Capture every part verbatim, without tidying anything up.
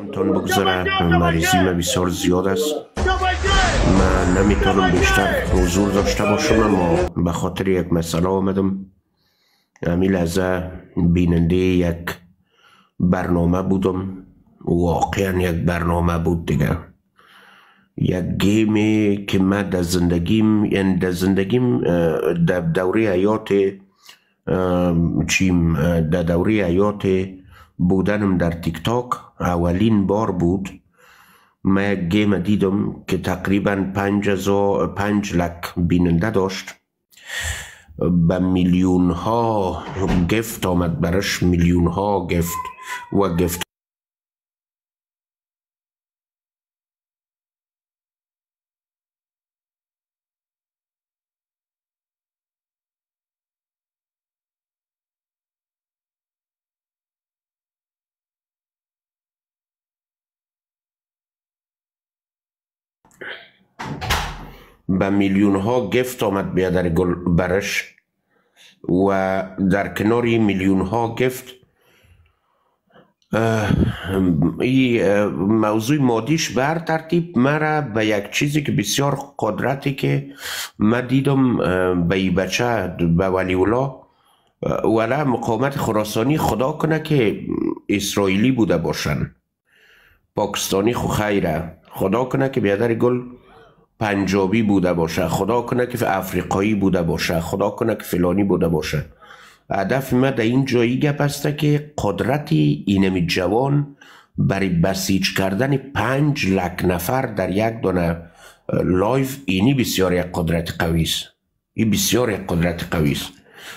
تان بگذره. مریضی ما بسیار زیاد است، من نمیتونم بیشتر حضور داشته باشم، اما به خاطر یک مسئله آمدم. همین لحظه بیننده یک برنامه بودم، واقعا یک برنامه بود دیگه، یک گیمی که من در زندگیم، یعنی در زندگیم در دوره حیات چیم در دوره حیات بودنم در تیک تاک اولین بار بود من یک گیم دیدم که تقریبا پنج هزار پنج لک بیننده داشت، به میلیون ها گفت آمد برش، میلیون ها گفت و گفت به میلیون ها گفت آمد بیادر گل برش و در کناری میلیون ها گفت این موضوع مادیش بر ترتیب مرا به یک چیزی که بسیار قدرتی که من دیدم به این بچه به ولی اولا ولی مقاومت خراسانی خدا کنه که اسرائیلی بوده باشن، پاکستانی خو خیره، خدا کنه که بیادر گل پنجابی بوده باشه، خدا کنه که افریقایی بوده باشه، خدا کنه که فلانی بوده باشه. هدف ما در این جایی گپ است که قدرت اینمی جوان برای بسیج کردن پنج لک نفر در یک دونه لایف، اینی بسیار یک قدرت قوی است، این بسیار یک قدرت قوی است.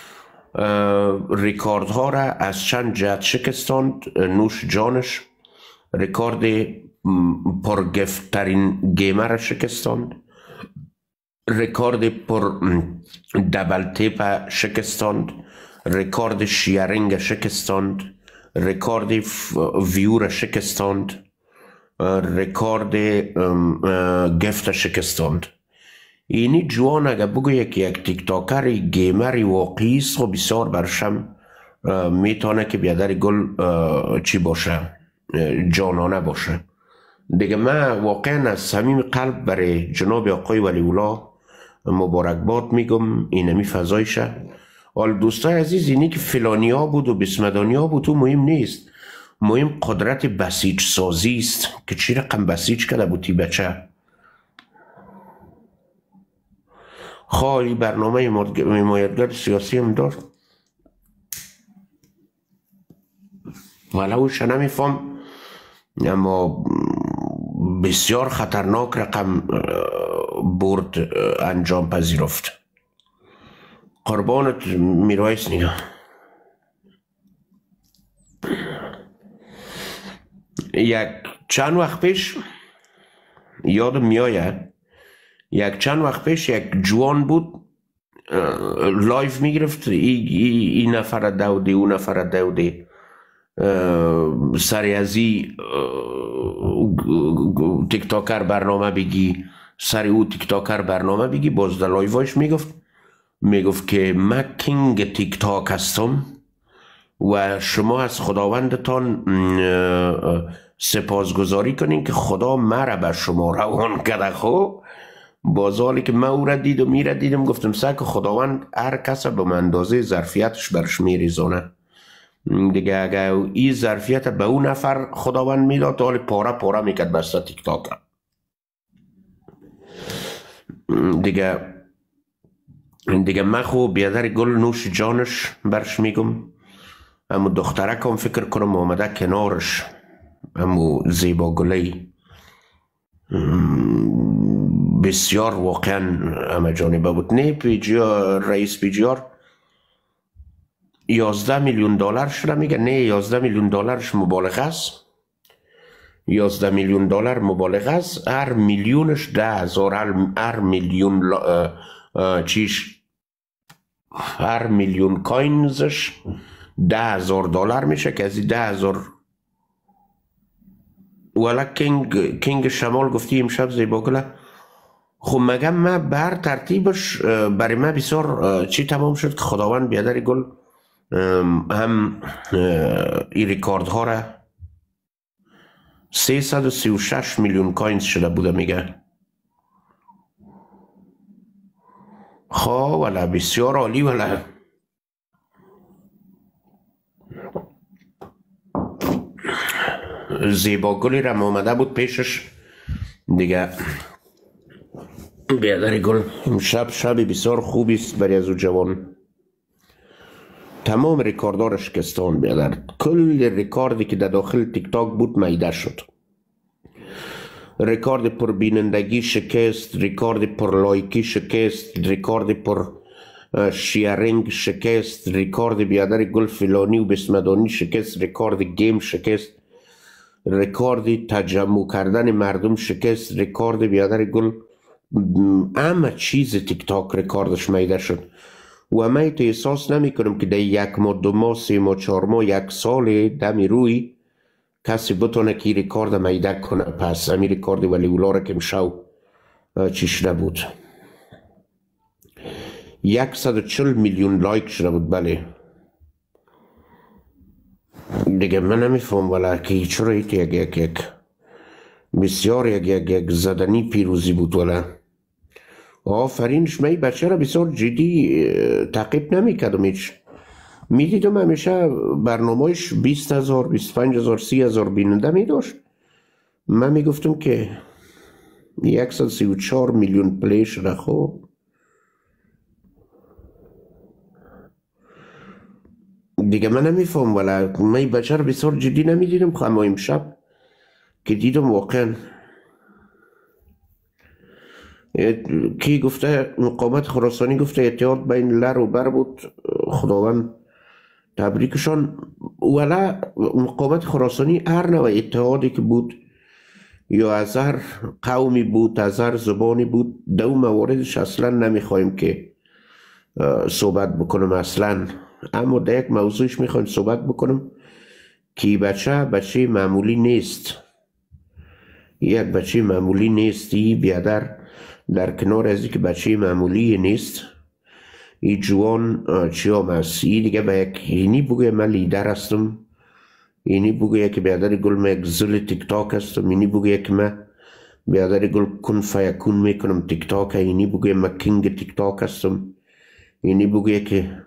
ریکارد ها را از چند جهت شکستاند نوش جانش. ریکارد پرگفترین گیمر را شکستاند، ریکارد پر دبل تیپ شکستاند، ریکارد شیرینگ شکستاند، ریکارد ویو را شکستاند، ریکارد گفت شکستاند. اینی جوان اگه بگویه که یک تیک تاکر گیمر واقعی است و بسیار برشم میتونه که بیادر گل چی باشه، جانانه باشه دیگه. من واقعا از صمیم قلب برای جناب آقای ولی اولا مبارکباد میگم، اینمی فضایشه. حال دوستای عزیز، اینی که فلانیا بود و بسمدانیا بود تو مهم نیست، مهم قدرت بسیج سازی است که چی رقم بسیج کرده بودی بچه. خواهی برنامه حمایتگر سیاسی هم دار ولوش نمیفهم، اما بسیار خطرناک رقم برد انجام پذیرفت. قربانت میرویس نیا. یک چند وقت پیش یادم میآید، یک چند وقت پیش یک جوان بود لایف میگرفت، این ای, ای نفر دودی اون نفر دودی سری ازی تیک تاکر برنامه بگی، سری او تیک تاکر برنامه بگی. باز در لایفش میگفت میگفت که من کینگ تیک تاک هستم و شما از خداوندتان سپاسگزاری کنین که خدا مرا به شما روان کرده. خب باز حالی که من او را دید و میره دیدم گفتم سک خداوند هر کس به اندازه ظرفیتش برش میریزانه دیگه. اگه این ظرفیت به اون نفر خداوند میداد حالی پاره پاره میکرد بسته تیک تاک دیگه. دیگه من خوب بیادر گل نوش جانش برش میگم. امو دخترک هم فکر کنم آمده کنارش، امو زیبا گلی بسیار واقعا همه جانبه بود. نه پیجیار رئیس پیجیار یازده میلیون دلار شده میگه، نه یازده میلیون دلارش مبالغه است، یازده میلیون دلار مبالغه است. هر میلیونش ده هزار، هر میلیون چیش هر میلیون کوینزش ده هزار دلار میشه که از این ده هزار ولی کینگ کینگ شمال گفتی امشب زیبا گله. خب مگه من بر ترتیبش برای من بسیار چی تمام شد که خداوند بیادر گل هم این ریکارد ها را سیصد و سی و شش میلیون کوینز شده بوده میگه. خواه ولی بسیار عالی ولی زیباگلی رم آمده بود پیشش دیگه. بیادر گل شب شب بسیار خوبی است برای از او جوان. تمام ریکاردها را شکستان بیادر. کل ریکاردی که در داخل تیک تاک بود میده شد. ریکارد پر بینندگی شکست، ریکارد پر لایکی شکست، ریکارد پر شیرینگ شکست، ریکارد بیادر گل فلانی و بسمدانی شکست، ریکارد گیم شکست، ریکارد تجمع کردن مردم شکست، ریکارد بیادر گل همه چیز تیک تاک ریکاردش میده شد. و من تو احساس نمی کنم که در یک ماه دو ماه سه ماه چهار ماه یک سال دمی روی کسی بتونه که ریکارد میده کنه. پس امی ریکارد ولی اولا را که مشو چی شده بود، صد و چهل میلیون لایک شده بود. بله دیگه من نمیفهم ولی که چرا ایت یک یک یک بسیار یک یک یک زدنی پیروزی بود. ولی آفرینش من بچه را بسیار جدی تعقیب نمی کردم. هیچ می دیدم همیشه برنامهش بیست هزار بیست پنج هزار سی هزار بیننده می داشت. من می گفتم که صد و سی و چهار میلیون پلی شده. خوب دیگه من نمیفهم ولی من بچه را بسیار جدی نمی دیدم. خواهم امشب که دیدم واقعا کی گفته مقاومت خراسانی گفته اتحاد بین لر و بر بود، خداوند تبریکشان. ولی مقاومت خراسانی هر نوع اتحادی که بود یا از هر قومی بود از هر زبانی بود، دو مواردش اصلا نمیخوایم که صحبت بکنم اصلا. اما در یک موضوعش میخوایم صحبت بکنم که بچه بچه معمولی نیست. یک بچه معمولی نیستی بیادر. در کنار از که بچه معمولی نیست، ای جوان چیام هست. ای دیگه به یک اینی بگوی من لیدر هستم، اینی بگوی که بیادر گل من یک زل تیک تاک هستم، اینی بگوی که من بیادر گل کن فیکون میکنم تیک تاک، اینی بگوی من کینگ تیک تاک هستم، اینی بگوی که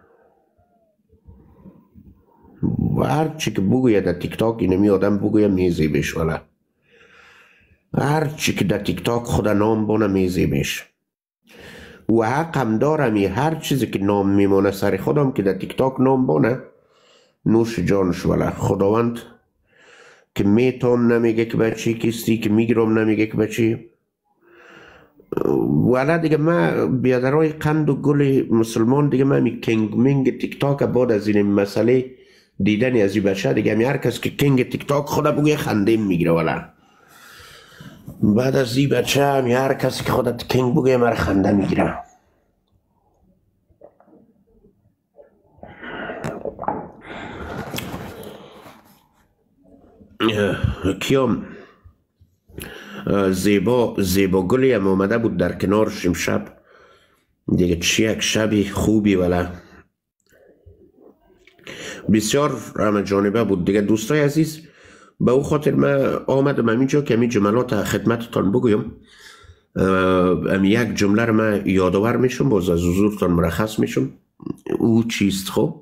هر چی که بگوی در تیک تاک اینمی آدم بگوی میزی بش. ولی هر چی که در تیک تاک خدا نام بانه میزیمش و حق هم دارم. هر چیزی که نام میمونه سر خودم که در تیک تاک نام بانه نوش جانش. ولی خداوند که میتون نمیگه که بچه کستی، که میگرم نمیگه که بچه. ولی دیگه من بیادرهای قند و گل مسلمان دیگه من می کنگ منگ تیک تاک بعد از این مسئله دیدنی از این بچه دیگه می هر کس که کنگ تیک تاک خدا بگوی خنده میگیره. ولی بعد از این بچه همی هر کسی که خودت کنگ بگه مر خنده میگیره. کیام زیبا زیبا گلی هم اومده بود در کنارش امشب دیگه. چی یک شبی خوبی ولی بسیار همه جانبه بود دیگه. دوستای عزیز به او خاطر من آمدم همینجا که همین جملات خدمتتان بگویم. امی یک جمله رو من یادآور میشم، باز از حضورتان مرخص میشم. او چیست؟ خب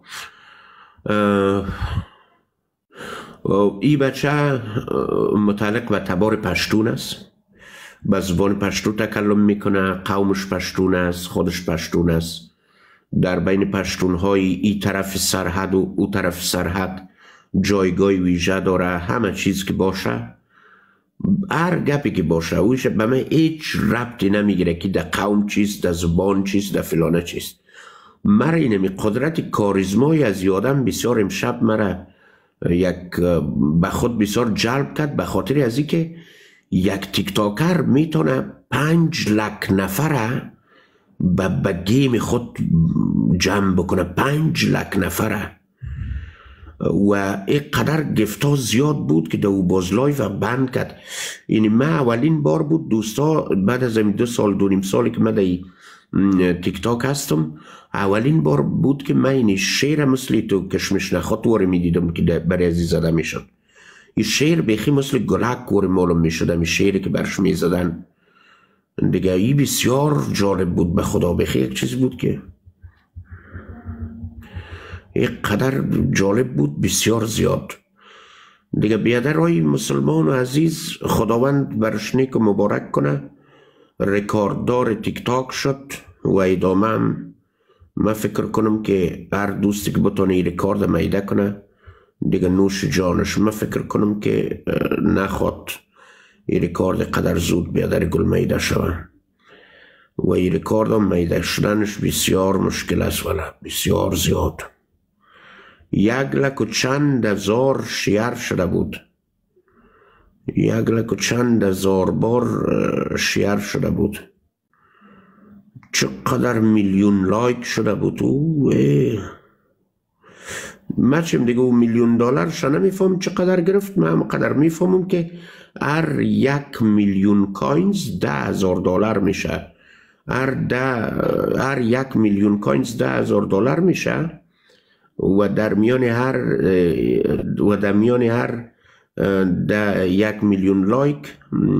ای بچه متعلق به تبار پشتون است، به زبان پشتون تکلم میکنه، قومش پشتون است، خودش پشتون است. در بین پشتون های ای طرف سرحد و او طرف سرحد جایگاه ویژه داره. همه چیز که باشه، هر گپی که باشه اوش به من هیچ ربطی نمیگیره که در قوم چیست، در زبان چیست، در فلانه چیست. مرا اینمی قدرت کاریزمایی از یادم بسیار امشب مرا یک به خود بسیار جلب کرد، به خاطر از این که یک تیک تاکر میتونه پنج لک نفره به گیم خود جمع بکنه. پنج لک نفره و این قدر گفتا زیاد بود که دو باز لایف بند کرد. یعنی من اولین بار بود دوستا بعد از دو سال دو نیم سالی که من در تیک تاک هستم، اولین بار بود که من این شیر مثلی تو کشمش نخواد واره می دیدم که برای ازی زده میشن. این شیر بیخی مثل گلک کور معلوم می شدم، این شیری که برش می زدن دیگه. ای بسیار جالب بود، به خدا بیخی یک چیز بود که یک قدر جالب بود، بسیار زیاد دیگه. بیادر های مسلمان و عزیز، خداوند برش نیک و مبارک کنه، رکارددار تیک تاک شد و ادامه هم من فکر کنم که هر دوستی که بتونه این رکارد میده کنه دیگه نوش جانش. من فکر کنم که نخواد این رکارد قدر زود بیادر گل میده شوه و این رکارد هم میده شدنش بسیار مشکل است، ولی بسیار زیاد. یک لک و چند هزار شیر شده بود، یک لک و چند هزار بار شیر شده بود. چقدر میلیون لایک شده بود. من چیم دیگه او میلیون دلار شا نمیفهم چقدر گرفت. من هم قدر میفهمم که هر یک میلیون کوینز ده هزار دلار میشه. هر ده هر یک میلیون کوینز ده هزار دلار میشه و در میان هر و در میان هر ده یک میلیون لایک،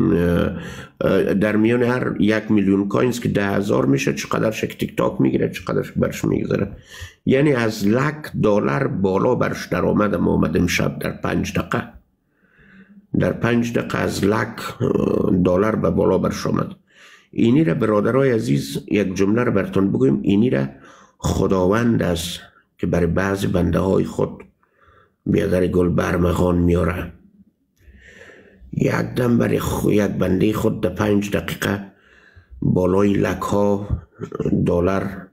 در میان هر یک میلیون کوینز که ده هزار میشه چقدرش یک تیک تاک میگیره، چقدرش برش میگذره. یعنی از لک دلار بالا برش در آمد. ما آمد امشب در پنج دقیقه در پنج دقیقه از لک دلار به بالا برش آمد. اینی را برادرای عزیز یک جمله را براتون بگویم، اینی را خداوند است که برای بعضی بنده های خود بیادر گل برمغان میاره. یک دم برای یک بنده خود در پنج دقیقه بالای لک ها دلار.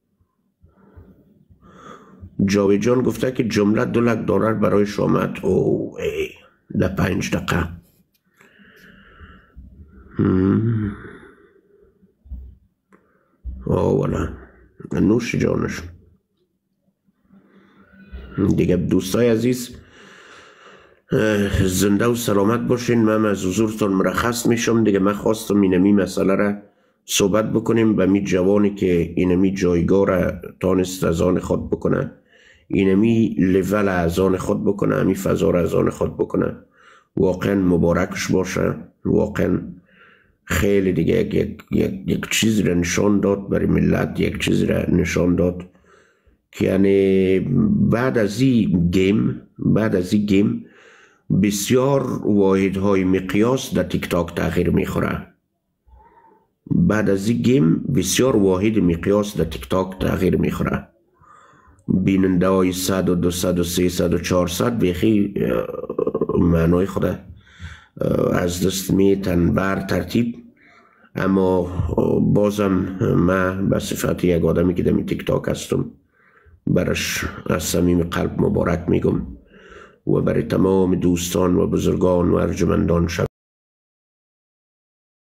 جاوید جان گفته که جمله دو لک دلار برایش آمد. او ای در پنج دقیقه. آه والا نوش جانش دیگه. دوستای عزیز زنده و سلامت باشین. من از حضورتون مرخص میشم دیگه. من خواستم اینمی مسئله را صحبت بکنیم به می جوانی که اینمی جایگاه را تانست از آن خود بکنه، اینمی لیول از آن خود بکنه، همی فضا را از آن خود بکنه. واقعا مبارکش باشه. واقعا خیلی دیگه یک, یک, یک, یک چیز را نشان داد برای ملت، یک چیز را نشان داد که یعنی بعد از این گیم بعد از این گیم بسیار واحدهای مقیاس در تیک تاک تغییر میخوره. بعد از این گیم بسیار واحد مقیاس در تیک تاک تغییر میخوره. بیننده های صد و دوصد و سیصد و چهارصد بیخی معنای خود از دست میتن بر ترتیب. اما بازم من به صفت یک آدمی که در تیک تاک هستم برش از صمیم قلب مبارک میگم و برای تمام دوستان و بزرگان و ارجمندان شب